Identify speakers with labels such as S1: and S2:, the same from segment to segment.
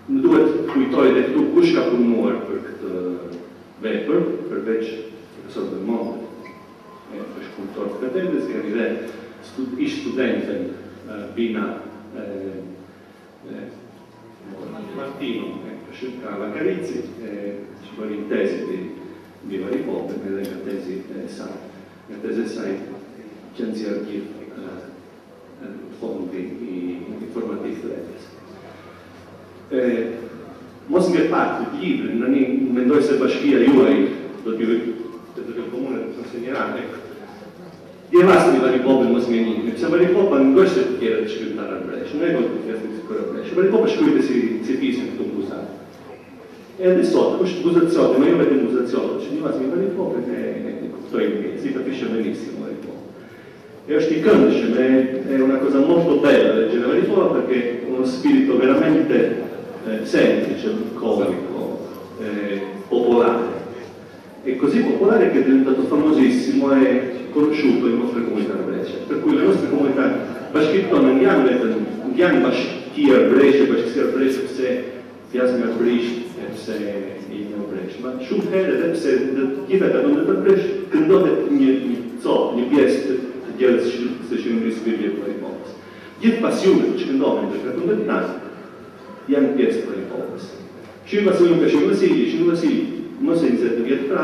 S1: Në duhet kujtoj dhe këtu kush ka punuar për këtë vepër, përveç profesor Belmonte, është shkruar të katedrës, kemi dhe ish studentën Bina Martino, ka Lakarizzi, që bëri tezi di vari pope, edhe nga tezi saj. Nga tezi saj që nxjerr gjithë fondi informativ të vetës. Mos nga pak të librin, nëni mendoj se bashkia juaj do t'ju të komunet të konsenjerate. Je vasë një vari pope mos nga një, se vari pope në gështë të tjera të shkrytara në breshë, në e gështë të tjera të kërë breshë. Vari pope shkryte si pisën këtu në Buzat. Edhe sot, është buzazione, ma io vedo in buzazione, ci dico che vari pope ne kuptoj si capisce benissimo vari pope. E është i këndshëm, è una cosa molto bella leggere vari pope perché è uno spirito veramente semplice, comico, popolare. È così popolare che è diventato famosissimo e conosciuto in molte comunità Brescia. Per cui le nostre comunità bashkëtonë janë bashkia Brescia, bashkësia Brescia pse fjasim nga Brisht, pse i në Brescia. Ma shumë herë edhe pse gjitha katonet të Brescia këndohet një copë, një pjesë të gjellës së shënërisë Biblia për i popës. Gjithë pasionet që këndohen të katonet nasë janë pjesë për i popës. Shqinë pasionet ka Shqinë Vasili, mos e 20 vjetë pra,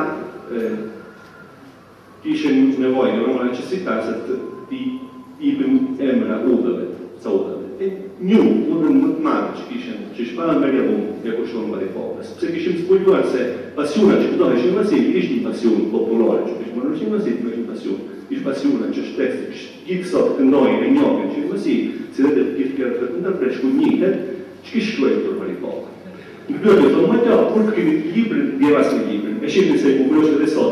S1: kishen nevojë, në necessità se të ipim emra udhëve, ca udhëve. Një udhën më të madhe që kishen, që shpara me rjavun, ja kushtonë vari popës. Pse kishim spulluar se pasiona që këtohe Shqinë Vasili ishtë një pasion populore, që kishë mërë Shqinë Vasili me një pasion. Ishtë pasiona që shtesë, gjithë sot këndojnë e njohin Shqinë Vasili, si dhe të gjithë kërë të ndërpresh ku njëhet, që kishë shkruajtë për vari popë. Në këtë të thonë, ma të kur kemi librin, djevas në librin, e shqipin se i bukurosht edhe sot,